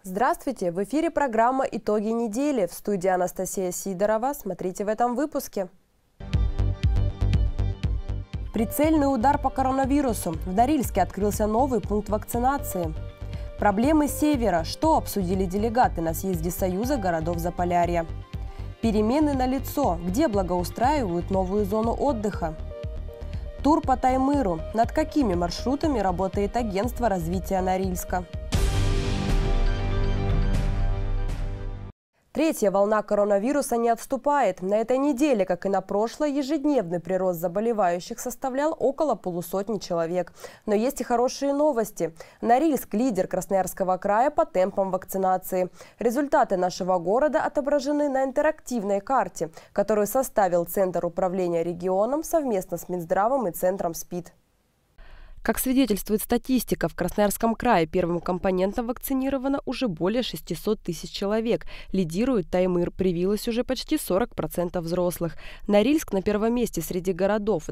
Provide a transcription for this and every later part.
Здравствуйте! В эфире программа «Итоги недели». В студии Анастасия Сидорова. Смотрите в этом выпуске. Прицельный удар по коронавирусу. В Норильске открылся новый пункт вакцинации. Проблемы Севера. Что обсудили делегаты на съезде Союза городов Заполярья? Перемены налицо. Где благоустраивают новую зону отдыха? Тур по Таймыру. Над какими маршрутами работает агентство развития Норильска? Третья волна коронавируса не отступает. На этой неделе, как и на прошлой, ежедневный прирост заболевающих составлял около полусотни человек. Но есть и хорошие новости. Норильск – лидер Красноярского края по темпам вакцинации. Результаты нашего города отображены на интерактивной карте, которую составил Центр управления регионом совместно с Минздравом и Центром СПИД. Как свидетельствует статистика, в Красноярском крае первым компонентом вакцинировано уже более 600 тысяч человек. Лидирует Таймыр, привилось уже почти 40% взрослых. Норильск на первом месте среди городов,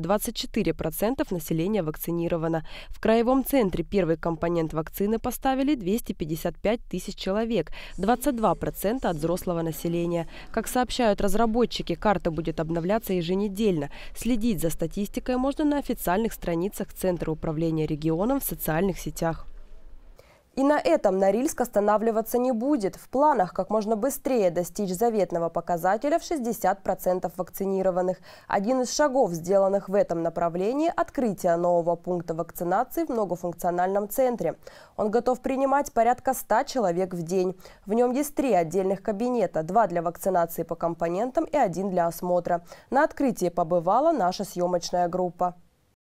24% населения вакцинировано. В краевом центре первый компонент вакцины поставили 255 тысяч человек, 22% от взрослого населения. Как сообщают разработчики, карта будет обновляться еженедельно. Следить за статистикой можно на официальных страницах Центра управления регионом в социальных сетях. И на этом Норильск останавливаться не будет. В планах как можно быстрее достичь заветного показателя в 60% вакцинированных. Один из шагов, сделанных в этом направлении – открытие нового пункта вакцинации в многофункциональном центре. Он готов принимать порядка 100 человек в день. В нем есть 3 отдельных кабинета – 2 для вакцинации по компонентам и 1 для осмотра. На открытии побывала наша съемочная группа.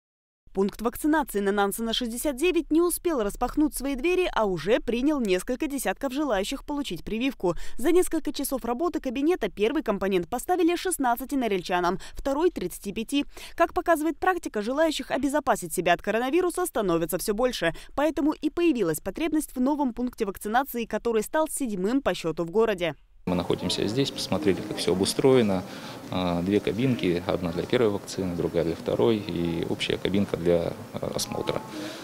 Пункт вакцинации на Нансена 69 не успел распахнуть свои двери, а уже принял несколько десятков желающих получить прививку. За несколько часов работы кабинета первый компонент поставили 16 норильчанам, второй – 35. Как показывает практика, желающих обезопасить себя от коронавируса становится все больше. Поэтому и появилась потребность в новом пункте вакцинации, который стал 7-м по счету в городе. Мы находимся здесь, посмотрели, как все обустроено. 2 кабинки, одна для первой вакцины, другая для второй и общая кабинка для осмотра.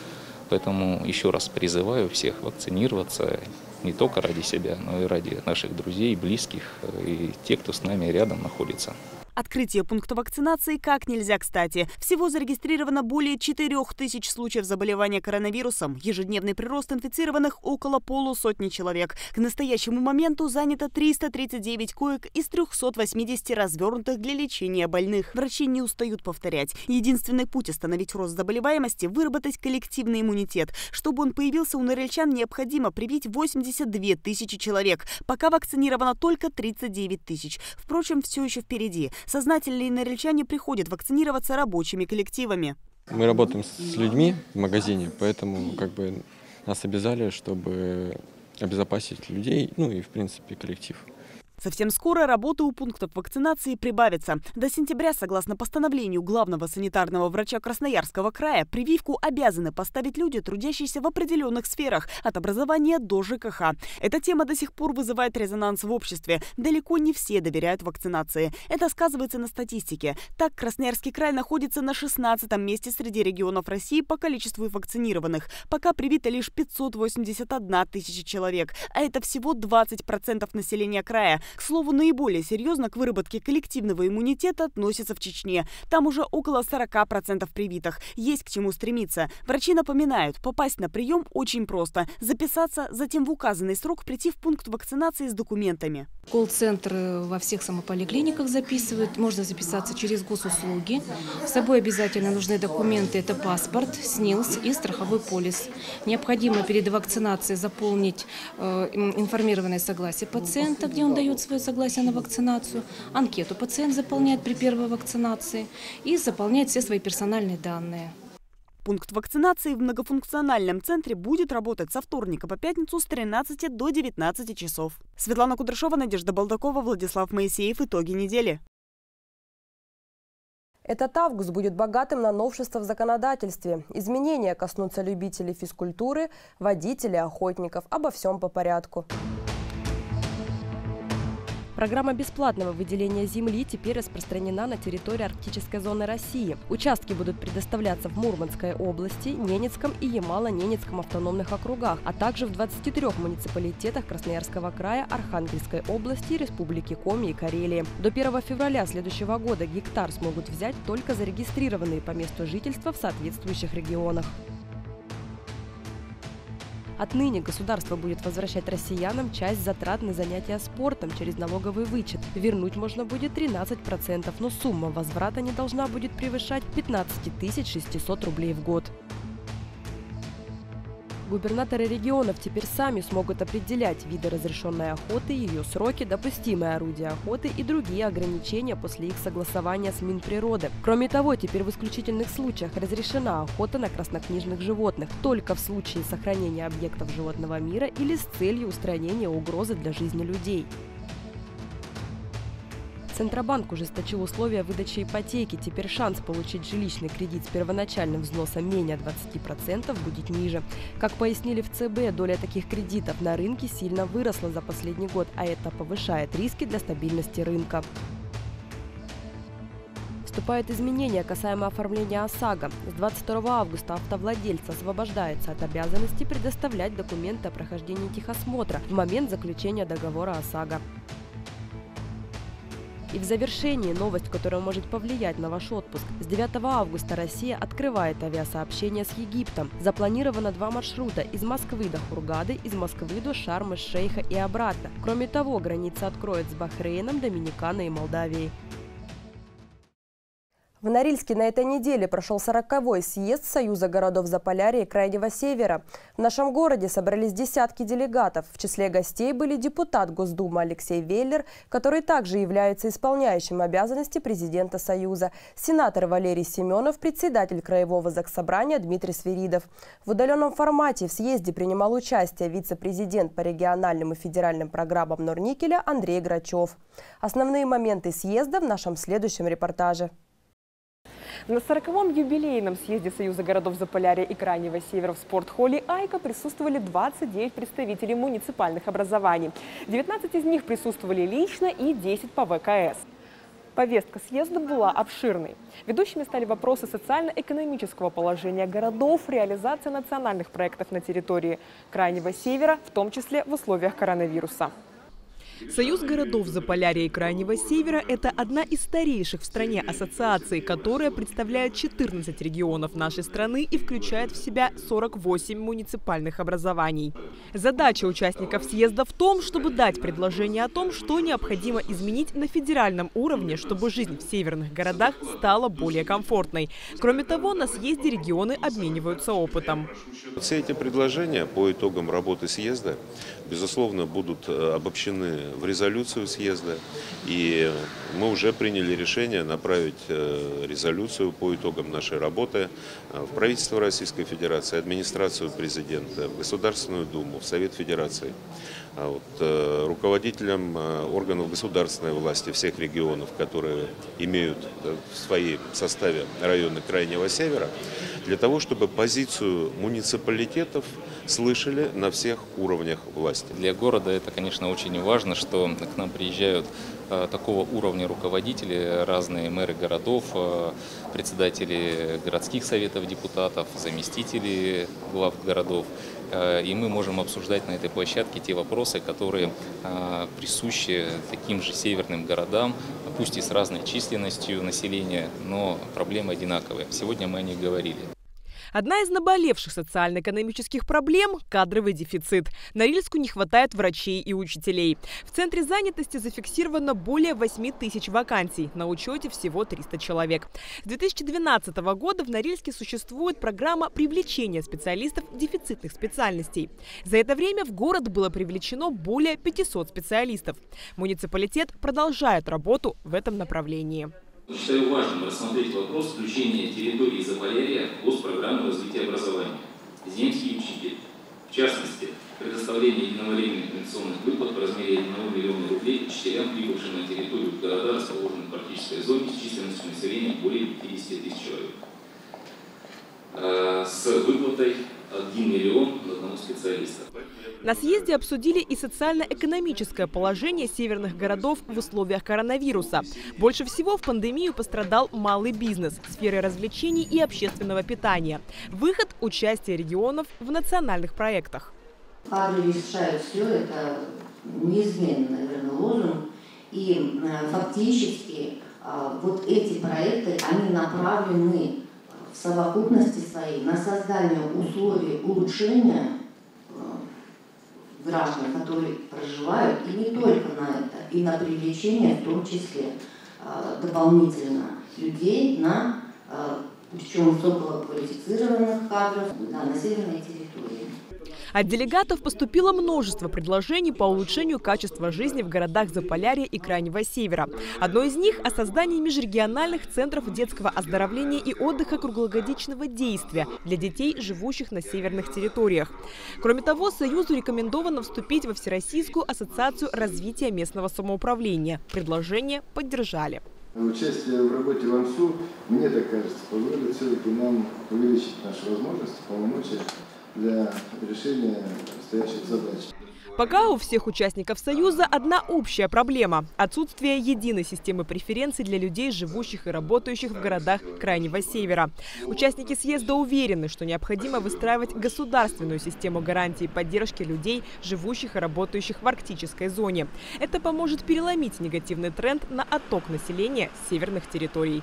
Поэтому еще раз призываю всех вакцинироваться не только ради себя, но и ради наших друзей, близких и тех, кто с нами рядом находится. Открытие пункта вакцинации как нельзя кстати. Всего зарегистрировано более 4000 случаев заболевания коронавирусом. Ежедневный прирост инфицированных около полусотни человек. К настоящему моменту занято 339 коек из 380 развернутых для лечения больных. Врачи не устают повторять. Единственный путь остановить рост заболеваемости – выработать коллективный иммунитет. Чтобы он появился у норильчан, необходимо привить 82 тысячи человек. Пока вакцинировано только 39 тысяч. Впрочем, все еще впереди. Сознательные норильчане приходят вакцинироваться рабочими коллективами. Мы работаем с людьми в магазине, поэтому нас обязали, чтобы обезопасить людей, и в принципе коллектив. Совсем скоро работы у пунктов вакцинации прибавится. До сентября, согласно постановлению главного санитарного врача Красноярского края, прививку обязаны поставить люди, трудящиеся в определенных сферах, от образования до ЖКХ. Эта тема до сих пор вызывает резонанс в обществе. Далеко не все доверяют вакцинации. Это сказывается на статистике. Так, Красноярский край находится на 16-м месте среди регионов России по количеству вакцинированных. Пока привито лишь 581 тысяча человек, а это всего 20% населения края. К слову, наиболее серьезно к выработке коллективного иммунитета относятся в Чечне. Там уже около 40% привитых. Есть к чему стремиться. Врачи напоминают, попасть на прием очень просто. Записаться, затем в указанный срок прийти в пункт вакцинации с документами. Колл-центр во всех самополиклиниках записывают. Можно записаться через госуслуги. С собой обязательно нужны документы. Это паспорт, СНИЛС и страховой полис. Необходимо перед вакцинацией заполнить информированное согласие пациента, где он дает свое согласие на вакцинацию. Анкету пациент заполняет при первой вакцинации и заполняет все свои персональные данные. Пункт вакцинации в многофункциональном центре будет работать со вторника по пятницу с 13 до 19 часов. Светлана Кудряшова, Надежда Балдакова, Владислав Моисеев. Итоги недели. Этот август будет богатым на новшества в законодательстве. Изменения коснутся любителей физкультуры, водителей, охотников. Обо всем по порядку. Программа бесплатного выделения земли теперь распространена на территории арктической зоны России. Участки будут предоставляться в Мурманской области, Ненецком и Ямало-Ненецком автономных округах, а также в 23 муниципалитетах Красноярского края, Архангельской области, Республики Коми и Карелии. До 1 февраля следующего года гектар смогут взять только зарегистрированные по месту жительства в соответствующих регионах. Отныне государство будет возвращать россиянам часть затрат на занятия спортом через налоговый вычет. Вернуть можно будет 13%, но сумма возврата не должна будет превышать 15 600 рублей в год. Губернаторы регионов теперь сами смогут определять виды разрешенной охоты, ее сроки, допустимые орудия охоты и другие ограничения после их согласования с Минприроды. Кроме того, теперь в исключительных случаях разрешена охота на краснокнижных животных, только в случае сохранения объектов животного мира или с целью устранения угрозы для жизни людей. Центробанк ужесточил условия выдачи ипотеки. Теперь шанс получить жилищный кредит с первоначальным взносом менее 20% будет ниже. Как пояснили в ЦБ, доля таких кредитов на рынке сильно выросла за последний год, а это повышает риски для стабильности рынка. Вступают изменения касаемо оформления ОСАГО. С 22 августа автовладелец освобождается от обязанности предоставлять документы о прохождении техосмотра в момент заключения договора ОСАГО. И в завершении новость, которая может повлиять на ваш отпуск. С 9 августа Россия открывает авиасообщение с Египтом. Запланировано 2 маршрута из Москвы до Хургады, из Москвы до Шарм-эль-Шейха и обратно. Кроме того, граница откроет с Бахрейном, Доминиканой и Молдавией. В Норильске на этой неделе прошел 40-й съезд Союза городов Заполярья и Крайнего Севера. В нашем городе собрались десятки делегатов. В числе гостей были депутат Госдумы Алексей Веллер, который также является исполняющим обязанности президента Союза, сенатор Валерий Семенов, председатель Краевого заксобрания Дмитрий Свиридов. В удаленном формате в съезде принимал участие вице-президент по региональным и федеральным программам Норникеля Андрей Грачев. Основные моменты съезда в нашем следующем репортаже. На 40-м юбилейном съезде Союза городов Заполярья и Крайнего Севера в спортхолле «Айка» присутствовали 29 представителей муниципальных образований. 19 из них присутствовали лично и 10 по ВКС. Повестка съезда была обширной. Ведущими стали вопросы социально-экономического положения городов, реализация национальных проектов на территории Крайнего Севера, в том числе в условиях коронавируса. Союз городов Заполярья и Крайнего Севера – это одна из старейших в стране ассоциаций, которая представляет 14 регионов нашей страны и включает в себя 48 муниципальных образований. Задача участников съезда в том, чтобы дать предложение о том, что необходимо изменить на федеральном уровне, чтобы жизнь в северных городах стала более комфортной. Кроме того, на съезде регионы обмениваются опытом. Все эти предложения по итогам работы съезда, безусловно, будут обобщены в резолюцию съезда, и мы уже приняли решение направить резолюцию по итогам нашей работы в правительство Российской Федерации, администрацию президента, в Государственную Думу, в Совет Федерации, руководителям органов государственной власти всех регионов, которые имеют в своем составе районы Крайнего Севера, для того, чтобы позицию муниципалитетов слышали на всех уровнях власти. Для города это, конечно, очень важно, что к нам приезжают такого уровня руководители, разные мэры городов, председатели городских советов депутатов, заместители глав городов. И мы можем обсуждать на этой площадке те вопросы, которые присущи таким же северным городам, пусть и с разной численностью населения, но проблемы одинаковые. Сегодня мы о них говорили. Одна из наболевших социально-экономических проблем – кадровый дефицит. Норильску не хватает врачей и учителей. В Центре занятости зафиксировано более 8 тысяч вакансий. На учете всего 300 человек. С 2012 года в Норильске существует программа привлечения специалистов дефицитных специальностей. За это время в город было привлечено более 500 специалистов. Муниципалитет продолжает работу в этом направлении. Считаю важным рассмотреть вопрос включения территории Заполярья в госпрограмму развития образования. Земский учитель. В частности, предоставление единовременных пенсионных выплат в размере 1 миллиона рублей учителям, прибывшим на территорию города, расположенных в арктической зоне с численностью населения более 50 тысяч человек. С выплатой 1 миллион на одного специалиста. На съезде обсудили и социально-экономическое положение северных городов в условиях коронавируса. Больше всего в пандемию пострадал малый бизнес, сферы развлечений и общественного питания. Выход – участие регионов в национальных проектах. Кадры решают все, это неизменный, наверное, лозунг. И фактически вот эти проекты, они направлены в совокупности своей на создание условий улучшения граждан, которые проживают, и не только на это, и на привлечение в том числе дополнительно людей на, причем высококвалифицированных кадров на северной территории. От делегатов поступило множество предложений по улучшению качества жизни в городах Заполярья и Крайнего Севера. Одно из них – о создании межрегиональных центров детского оздоровления и отдыха круглогодичного действия для детей, живущих на северных территориях. Кроме того, Союзу рекомендовано вступить во Всероссийскую ассоциацию развития местного самоуправления. Предложение поддержали. Участие в работе в АМСУ, мне так кажется, позволит все-таки нам увеличить наши возможности, полномочия для решения стоящих задач. Пока у всех участников Союза одна общая проблема – отсутствие единой системы преференций для людей, живущих и работающих в городах Крайнего Севера. Участники съезда уверены, что необходимо выстраивать государственную систему гарантии поддержки людей, живущих и работающих в арктической зоне. Это поможет переломить негативный тренд на отток населения с северных территорий.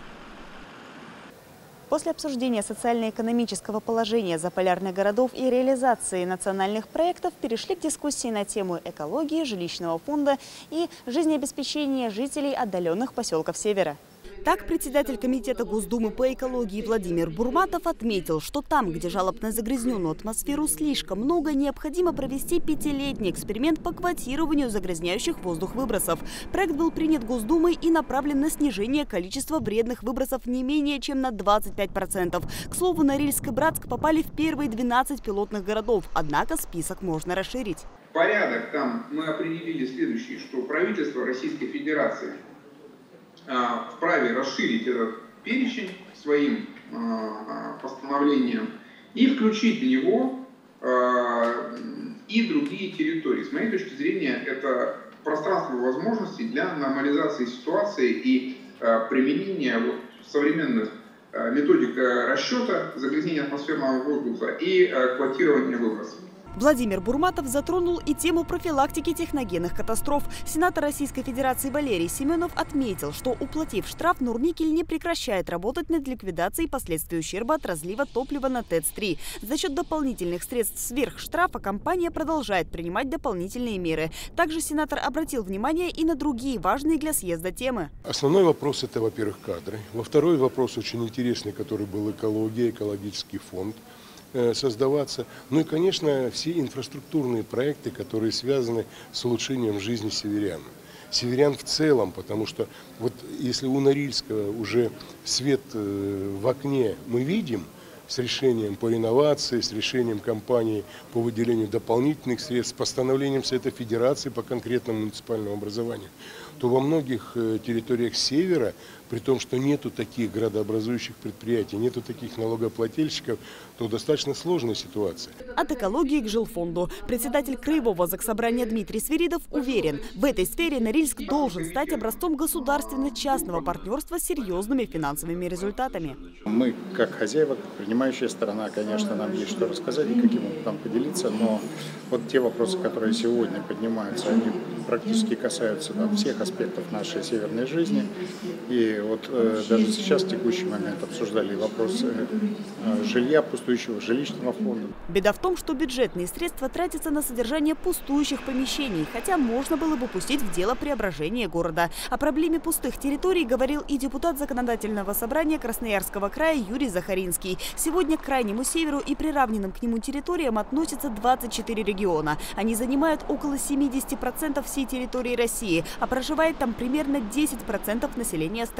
После обсуждения социально-экономического положения заполярных городов и реализации национальных проектов перешли к дискуссии на тему экологии, жилищного фонда и жизнеобеспечения жителей отдаленных поселков Севера. Так, председатель комитета Госдумы по экологии Владимир Бурматов отметил, что там, где жалоб на загрязненную атмосферу слишком много, необходимо провести 5-летний эксперимент по квотированию загрязняющих воздух выбросов. Проект был принят Госдумой и направлен на снижение количества вредных выбросов не менее чем на 25%. К слову, Норильск и Братск попали в первые 12 пилотных городов, однако список можно расширить. Порядок там мы определили следующий, что правительство Российской Федерации вправе расширить этот перечень своим постановлением и включить в него и другие территории. С моей точки зрения, это пространство возможностей для нормализации ситуации и применения современных методик расчета загрязнения атмосферного воздуха и квотирования выбросов. Владимир Бурматов затронул и тему профилактики техногенных катастроф. Сенатор Российской Федерации Валерий Семенов отметил, что, уплатив штраф, Норникель не прекращает работать над ликвидацией последствий ущерба от разлива топлива на ТЭЦ-3. За счет дополнительных средств сверх штрафа компания продолжает принимать дополнительные меры. Также сенатор обратил внимание и на другие важные для съезда темы. Основной вопрос – это, во-первых, кадры. Во-вторых, вопрос очень интересный, который был экология, экологический фонд создаваться. Ну и, конечно, все инфраструктурные проекты, которые связаны с улучшением жизни северян. Северян в целом, потому что вот если у Норильска уже свет в окне мы видим, с решением по реновации, с решением компании по выделению дополнительных средств, с постановлением Совета Федерации по конкретному муниципальному образованию, то во многих территориях севера, при том, что нету таких градообразующих предприятий, нету таких налогоплательщиков, то достаточно сложная ситуация. От экологии к жилфонду. Председатель Краевого заксобрания Дмитрий Свиридов уверен, в этой сфере Норильск должен стать образцом государственно-частного партнерства с серьезными финансовыми результатами. Мы, как хозяева, как принимающая сторона, конечно, нам есть что рассказать и каким образом поделиться, но вот те вопросы, которые сегодня поднимаются, они практически касаются всех аспектов нашей северной жизни. И вот даже сейчас, в текущий момент, обсуждали вопрос жилья, пустующего жилищного фонда. Беда в том, что бюджетные средства тратятся на содержание пустующих помещений, хотя можно было бы пустить в дело преображения города. О проблеме пустых территорий говорил и депутат Законодательного собрания Красноярского края Юрий Захаринский. Сегодня к Крайнему Северу и приравненным к нему территориям относятся 24 региона. Они занимают около 70% всей территории России, а проживает там примерно 10% населения страны.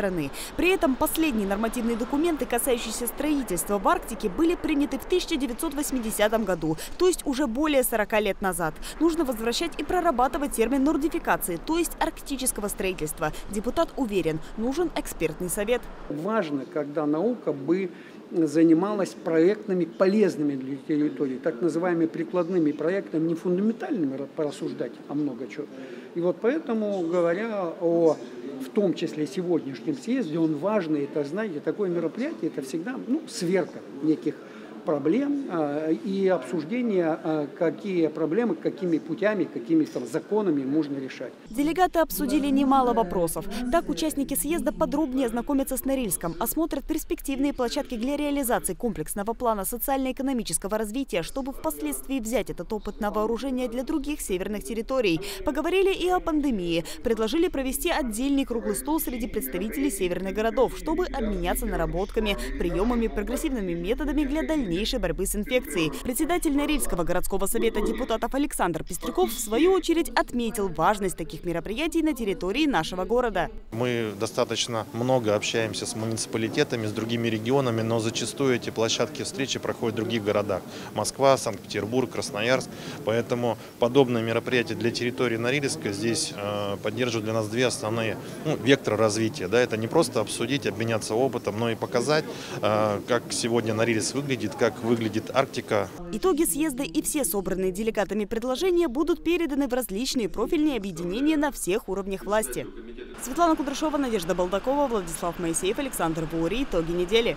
страны. При этом последние нормативные документы, касающиеся строительства в Арктике, были приняты в 1980 году, то есть уже более 40 лет назад. Нужно возвращать и прорабатывать термин нордификации, то есть арктического строительства. Депутат уверен, нужен экспертный совет. Важно, когда наука бы занималась проектами, полезными для территории, так называемыми прикладными проектами, не фундаментальными порассуждать, а много чего. И вот поэтому, говоря о, в том числе, сегодняшнем съезде, он важный, это, знаете, такое мероприятие, это всегда сверка неких проблем и обсуждение, какие проблемы, какими путями, какими законами можно решать. Делегаты обсудили немало вопросов. Так, участники съезда подробнее ознакомятся с Норильском, осмотрят перспективные площадки для реализации комплексного плана социально-экономического развития, чтобы впоследствии взять этот опыт на вооружение для других северных территорий. Поговорили и о пандемии. Предложили провести отдельный круглый стол среди представителей северных городов, чтобы обменяться наработками, приемами, прогрессивными методами для дальнейшей борьбы с инфекцией. Председатель Норильского городского совета депутатов Александр Пестряков, в свою очередь, отметил важность таких мероприятий на территории нашего города. Мы достаточно много общаемся с муниципалитетами, с другими регионами, но зачастую эти площадки встречи проходят в других городах. Москва, Санкт-Петербург, Красноярск. Поэтому подобные мероприятия для территории Норильска здесь поддерживают для нас две основные векторы развития. Да, это не просто обсудить, обменяться опытом, но и показать, как сегодня Норильск выглядит, как выглядит Арктика. Итоги съезда и все собранные делегатами предложения будут переданы в различные профильные объединения на всех уровнях власти. Светлана Кудряшова, Надежда Балдакова, Владислав Моисеев, Александр Бури. Итоги недели.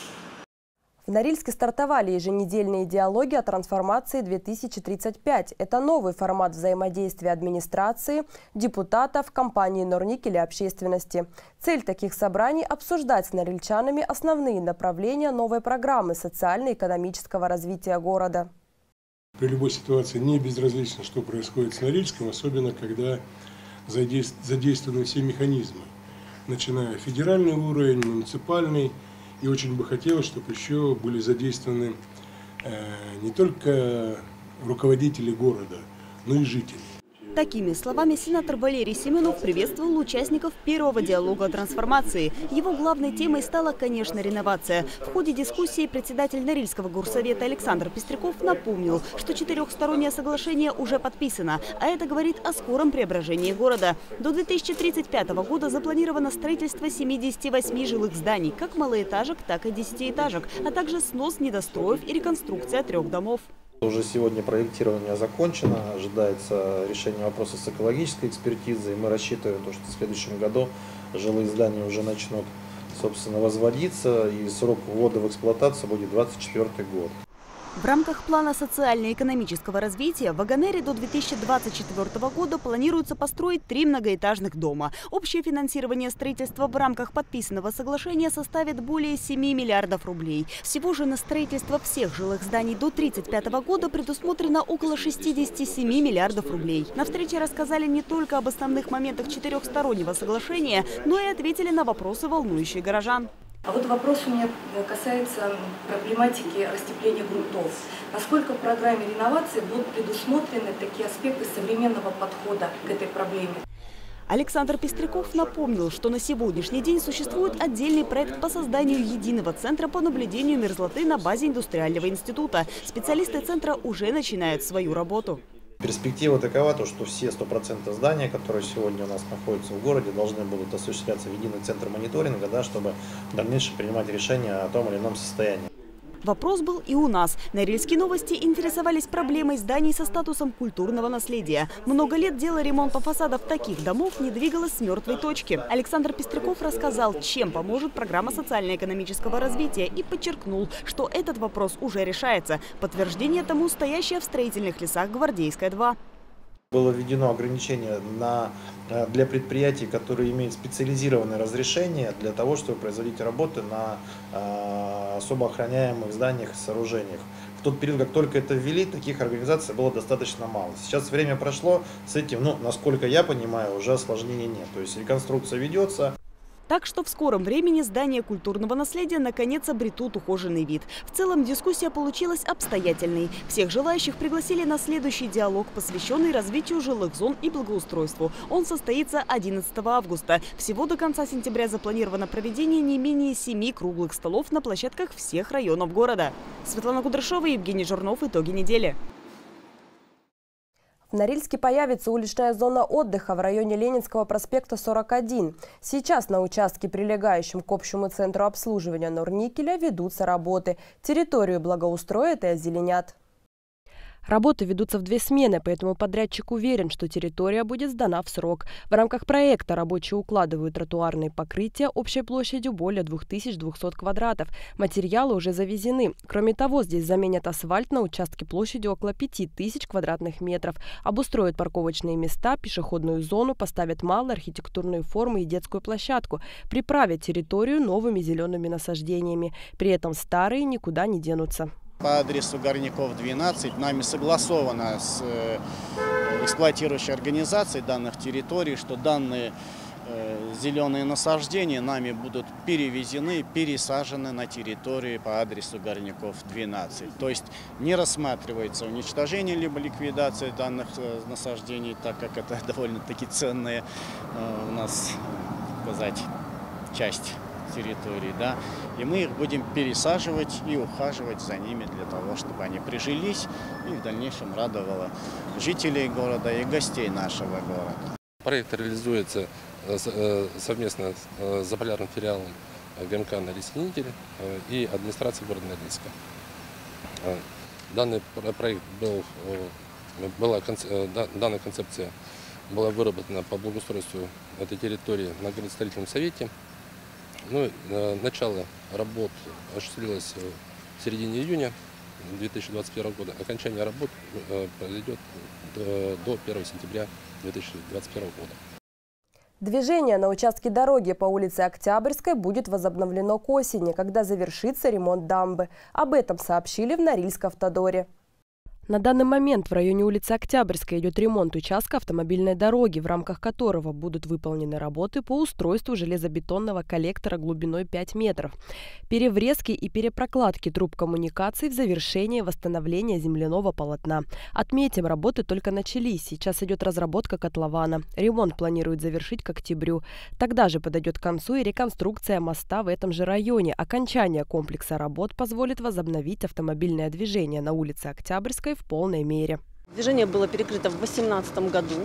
В Норильске стартовали еженедельные диалоги о трансформации 2035. Это новый формат взаимодействия администрации, депутатов, компании «Норникель» и общественности. Цель таких собраний – обсуждать с норильчанами основные направления новой программы социально-экономического развития города. При любой ситуации не безразлично, что происходит с Норильском, особенно когда задействованы все механизмы, начиная федеральный уровень, муниципальный. И очень бы хотелось, чтобы еще были задействованы не только руководители города, но и жители. Такими словами сенатор Валерий Семенов приветствовал участников первого диалога о трансформации. Его главной темой стала, конечно, реновация. В ходе дискуссии председатель Норильского горсовета Александр Пестряков напомнил, что четырехстороннее соглашение уже подписано, а это говорит о скором преображении города. До 2035 года запланировано строительство 78 жилых зданий, как малоэтажек, так и десятиэтажек, а также снос недостроев и реконструкция 3 домов. Уже сегодня проектирование закончено, ожидается решение вопроса с экологической экспертизой. Мы рассчитываем, что в следующем году жилые здания уже начнут, собственно, возводиться, и срок ввода в эксплуатацию будет 2024 год. В рамках плана социально-экономического развития в Вагонере до 2024 года планируется построить 3 многоэтажных дома. Общее финансирование строительства в рамках подписанного соглашения составит более 7 миллиардов рублей. Всего же на строительство всех жилых зданий до 2035 года предусмотрено около 67 миллиардов рублей. На встрече рассказали не только об основных моментах четырехстороннего соглашения, но и ответили на вопросы, волнующие горожан. А вот вопрос у меня касается проблематики растепления грунтов. Насколько в программе реновации будут предусмотрены такие аспекты современного подхода к этой проблеме? Александр Пестряков напомнил, что на сегодняшний день существует отдельный проект по созданию единого центра по наблюдению мерзлоты на базе индустриального института. Специалисты центра уже начинают свою работу. Перспектива такова, что все 100% здания, которые сегодня у нас находятся в городе, должны будут осуществляться в единый центр мониторинга, да, чтобы в дальнейшем принимать решения о том или ином состоянии. Вопрос был и у нас. Норильские новости интересовались проблемой зданий со статусом культурного наследия. Много лет дело ремонта фасадов таких домов не двигалось с мертвой точки. Александр Пестряков рассказал, чем поможет программа социально-экономического развития, и подчеркнул, что этот вопрос уже решается. Подтверждение тому стоящая в строительных лесах Гвардейская 2. Было введено ограничение для предприятий, которые имеют специализированное разрешение для того, чтобы производить работы на особо охраняемых зданиях и сооружениях. В тот период, как только это ввели, таких организаций было достаточно мало. Сейчас время прошло, с этим, насколько я понимаю, уже осложнений нет. То есть реконструкция ведется. Так что в скором времени здания культурного наследия наконец обретут ухоженный вид. В целом дискуссия получилась обстоятельной. Всех желающих пригласили на следующий диалог, посвященный развитию жилых зон и благоустройству. Он состоится 11 августа. Всего до конца сентября запланировано проведение не менее 7 круглых столов на площадках всех районов города. Светлана Кудряшова, Евгений Журнов. Итоги недели. В Норильске появится уличная зона отдыха в районе Ленинского проспекта 41. Сейчас на участке, прилегающем к общему центру обслуживания Норникеля, ведутся работы. Территорию благоустроят и озеленят. Работы ведутся в 2 смены, поэтому подрядчик уверен, что территория будет сдана в срок. В рамках проекта рабочие укладывают тротуарные покрытия общей площадью более 2200 квадратов. Материалы уже завезены. Кроме того, здесь заменят асфальт на участке площадью около 5000 квадратных метров. Обустроят парковочные места, пешеходную зону, поставят малые архитектурные формы и детскую площадку. Приправят территорию новыми зелеными насаждениями. При этом старые никуда не денутся. По адресу Горняков, 12 нами согласовано с эксплуатирующей организацией данных территорий, что данные зеленые насаждения нами будут перевезены, пересажены на территории по адресу Горняков, 12. То есть не рассматривается уничтожение либо ликвидация данных насаждений, так как это довольно-таки ценная у нас, сказать, часть территории, да, и мы их будем пересаживать и ухаживать за ними для того, чтобы они прижились и в дальнейшем радовало жителей города и гостей нашего города. Проект реализуется совместно с заполярным филиалом ГМК «Норильск-Ленинитель» и администрацией города Норильска. Данный проект данная концепция была выработана по благоустройству этой территории на градостроительном совете. Начало работ осуществилось в середине июня 2021 года. Окончание работ произойдет до 1 сентября 2021 года. Движение на участке дороги по улице Октябрьской будет возобновлено к осени, когда завершится ремонт дамбы. Об этом сообщили в Норильск-Автодоре. На данный момент в районе улицы Октябрьской идет ремонт участка автомобильной дороги, в рамках которого будут выполнены работы по устройству железобетонного коллектора глубиной 5 метров, переврезки и перепрокладки труб коммуникаций в завершении восстановления земляного полотна. Отметим, работы только начались. Сейчас идет разработка котлована. Ремонт планируют завершить к октябрю. Тогда же подойдет к концу и реконструкция моста в этом же районе. Окончание комплекса работ позволит возобновить автомобильное движение на улице Октябрьской в полной мере. Движение было перекрыто в 2018 году.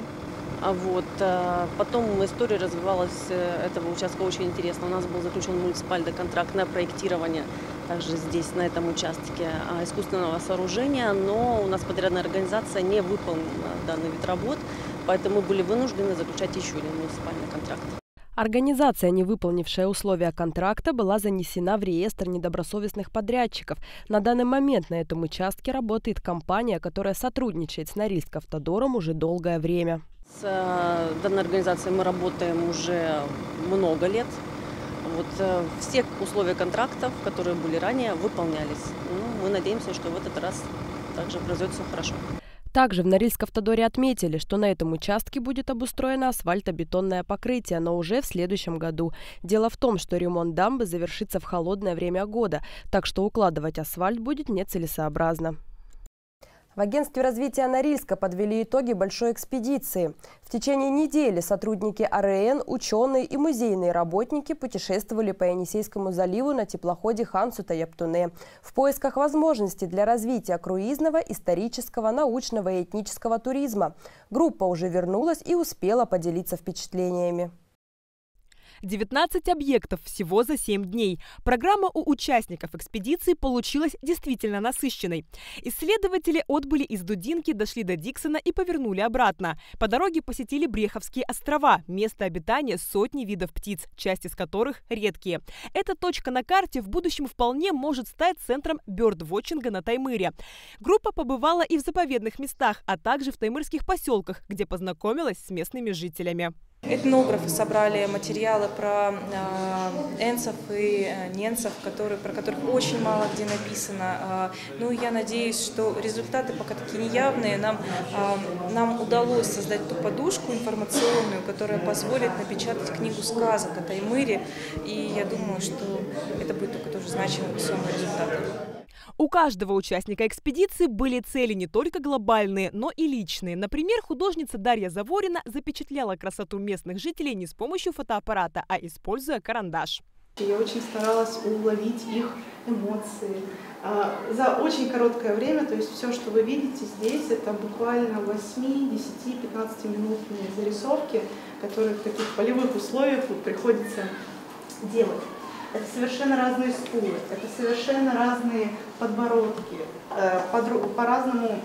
Потом история развивалась этого участка очень интересно. У нас был заключен муниципальный контракт на проектирование также здесь, на этом участке, искусственного сооружения, но у нас подрядная организация не выполнила данный вид работ, поэтому мы были вынуждены заключать еще один муниципальный контракт. Организация, не выполнившая условия контракта, была занесена в реестр недобросовестных подрядчиков. На данный момент на этом участке работает компания, которая сотрудничает с Норильск-Автодором уже долгое время. С данной организацией мы работаем уже много лет. Все условия контрактов, которые были ранее, выполнялись. Мы надеемся, что в этот раз также произойдет все хорошо. Также в Норильск-Автодоре отметили, что на этом участке будет обустроено асфальтобетонное покрытие, но уже в следующем году. Дело в том, что ремонт дамбы завершится в холодное время года, так что укладывать асфальт будет нецелесообразно. В агентстве развития Норильска подвели итоги большой экспедиции. В течение недели сотрудники АРН, ученые и музейные работники путешествовали по Енисейскому заливу на теплоходе Хан-Сута-Яптуне в поисках возможностей для развития круизного, исторического, научного и этнического туризма. Группа уже вернулась и успела поделиться впечатлениями. 19 объектов всего за 7 дней. Программа у участников экспедиции получилась действительно насыщенной. Исследователи отбыли из Дудинки, дошли до Диксона и повернули обратно. По дороге посетили Бреховские острова, место обитания сотни видов птиц, часть из которых редкие. Эта точка на карте в будущем вполне может стать центром бёрдвотчинга на Таймыре. Группа побывала и в заповедных местах, а также в таймырских поселках, где познакомилась с местными жителями. Этнографы собрали материалы про энцев и ненцев, про которых очень мало где написано. Ну, я надеюсь, что результаты пока такие неявные. Нам удалось создать ту подушку информационную, которая позволит напечатать книгу сказок о Таймыре. И я думаю, что это будет только тоже значимый весомый результат. У каждого участника экспедиции были цели не только глобальные, но и личные. Например, художница Дарья Заворина запечатляла красоту местных жителей не с помощью фотоаппарата, а используя карандаш. Я очень старалась уловить их эмоции. За очень короткое время, то есть все, что вы видите здесь, это буквально 8, 10, 15-минутные зарисовки, которые в таких полевых условиях приходится делать. Это совершенно разные скулы, это совершенно разные подбородки. По-разному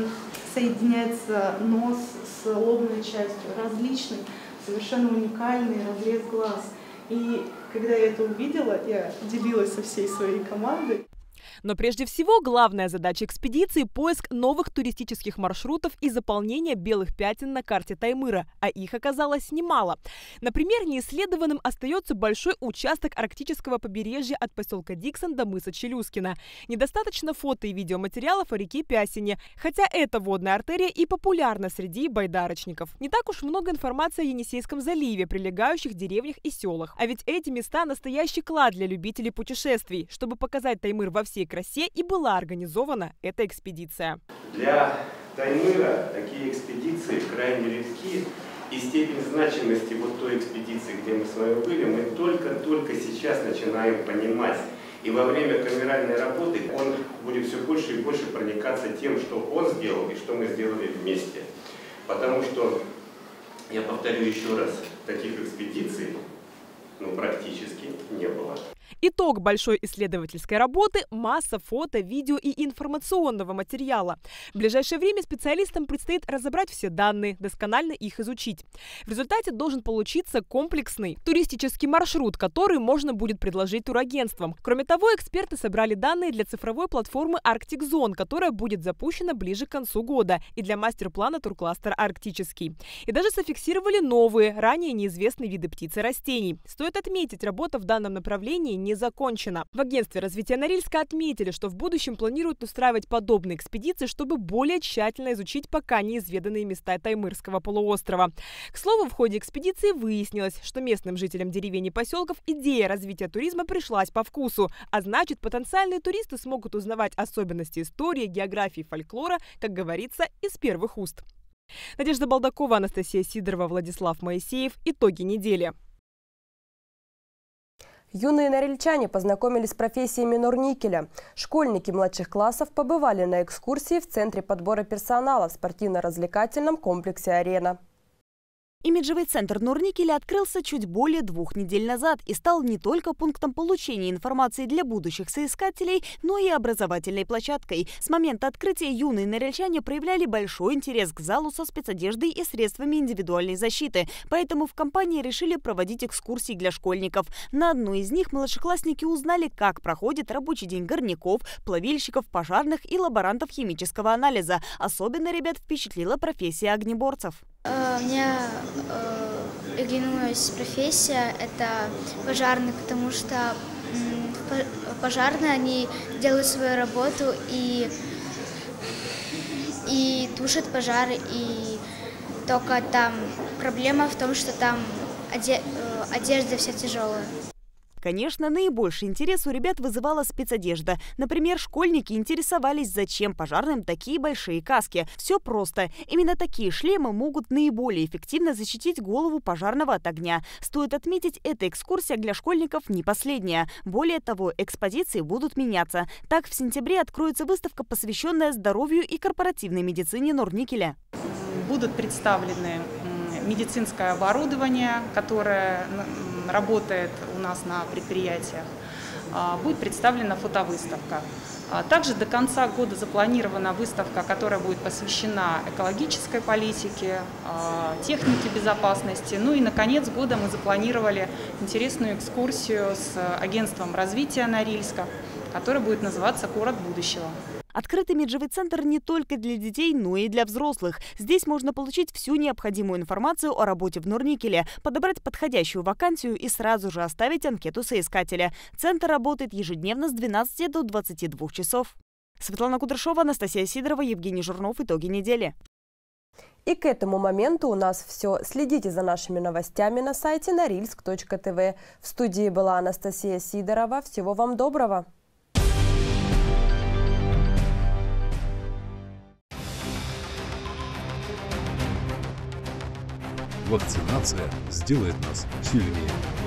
соединяется нос с лобной частью, различный, совершенно уникальный разрез глаз. И когда я это увидела, я делилась со всей своей командой. Но прежде всего главная задача экспедиции – поиск новых туристических маршрутов и заполнение белых пятен на карте Таймыра, а их оказалось немало. Например, неисследованным остается большой участок арктического побережья от поселка Диксон до мыса Челюскина. Недостаточно фото и видеоматериалов о реке Пясине, хотя эта водная артерия и популярна среди байдарочников. Не так уж много информации о Енисейском заливе, прилегающих деревнях и селах. А ведь эти места – настоящий клад для любителей путешествий. Чтобы показать Таймыр во всей красе, и была организована эта экспедиция. Для Таймыра такие экспедиции крайне редки, и степень значимости вот той экспедиции, где мы с вами были, мы только сейчас начинаем понимать. И во время камеральной работы он будет все больше и больше проникаться тем, что он сделал и что мы сделали вместе. Потому что, я повторю еще раз, таких экспедиций практически не было. Итог большой исследовательской работы – масса фото, видео и информационного материала. В ближайшее время специалистам предстоит разобрать все данные, досконально их изучить. В результате должен получиться комплексный туристический маршрут, который можно будет предложить турагентствам. Кроме того, эксперты собрали данные для цифровой платформы Arctic Zone, которая будет запущена ближе к концу года, и для мастер-плана туркластер «Арктический». И даже зафиксировали новые, ранее неизвестные виды птиц и растений. Стоит отметить, работа в данном направлении не закончена. В агентстве развития Норильска отметили, что в будущем планируют устраивать подобные экспедиции, чтобы более тщательно изучить пока неизведанные места Таймырского полуострова. К слову, в ходе экспедиции выяснилось, что местным жителям деревень и поселков идея развития туризма пришлась по вкусу, а значит, потенциальные туристы смогут узнавать особенности истории, географии, фольклора, как говорится, из первых уст. Надежда Балдакова, Анастасия Сидорова, Владислав Моисеев. Итоги недели. Юные норильчане познакомились с профессиями Норникеля. Школьники младших классов побывали на экскурсии в Центре подбора персонала в спортивно-развлекательном комплексе «Арена». Имиджевый центр Норникеля открылся чуть более 2 недель назад и стал не только пунктом получения информации для будущих соискателей, но и образовательной площадкой. С момента открытия юные норильчане проявляли большой интерес к залу со спецодеждой и средствами индивидуальной защиты, поэтому в компании решили проводить экскурсии для школьников. На одной из них младшеклассники узнали, как проходит рабочий день горняков, плавильщиков, пожарных и лаборантов химического анализа. Особенно ребят впечатлила профессия огнеборцев. Мне приглянулась профессия, это пожарный, потому что пожарные, они делают свою работу и тушат пожары, и только там проблема в том, что там одежда вся тяжелая. Конечно, наибольший интерес у ребят вызывала спецодежда. Например, школьники интересовались, зачем пожарным такие большие каски. Все просто. Именно такие шлемы могут наиболее эффективно защитить голову пожарного от огня. Стоит отметить, эта экскурсия для школьников не последняя. Более того, экспозиции будут меняться. Так, в сентябре откроется выставка, посвященная здоровью и корпоративной медицине Норникеля. Будут представлены медицинское оборудование, которое работает у нас на предприятиях. Будет представлена фотовыставка. Также до конца года запланирована выставка, которая будет посвящена экологической политике, технике безопасности. Ну и на конец года мы запланировали интересную экскурсию с агентством развития Норильска, которая будет называться «Город будущего». Открытый имиджевый центр не только для детей, но и для взрослых. Здесь можно получить всю необходимую информацию о работе в Норникеле, подобрать подходящую вакансию и сразу же оставить анкету соискателя. Центр работает ежедневно с 12 до 22 часов. Светлана Кудряшова, Анастасия Сидорова, Евгений Жирнов. Итоги недели. И к этому моменту у нас все. Следите за нашими новостями на сайте norilsk.tv. В студии была Анастасия Сидорова. Всего вам доброго. Вакцинация сделает нас сильнее.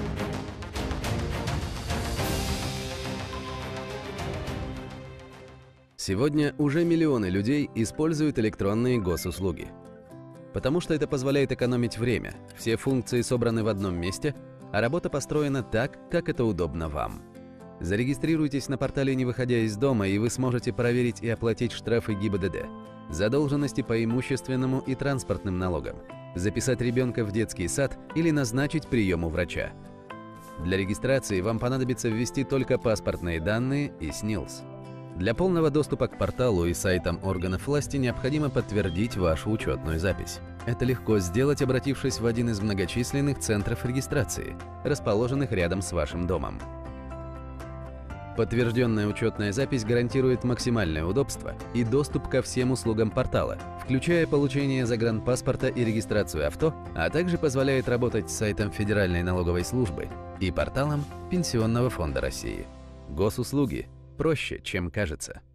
Сегодня уже миллионы людей используют электронные госуслуги. Потому что это позволяет экономить время. Все функции собраны в одном месте, а работа построена так, как это удобно вам. Зарегистрируйтесь на портале, не выходя из дома, и вы сможете проверить и оплатить штрафы ГИБДД, задолженности по имущественному и транспортным налогам, записать ребенка в детский сад или назначить прием у врача. Для регистрации вам понадобится ввести только паспортные данные и СНИЛС. Для полного доступа к порталу и сайтам органов власти необходимо подтвердить вашу учетную запись. Это легко сделать, обратившись в один из многочисленных центров регистрации, расположенных рядом с вашим домом. Подтвержденная учетная запись гарантирует максимальное удобство и доступ ко всем услугам портала, включая получение загранпаспорта и регистрацию авто, а также позволяет работать с сайтом Федеральной налоговой службы и порталом Пенсионного фонда России. Госуслуги проще, чем кажется.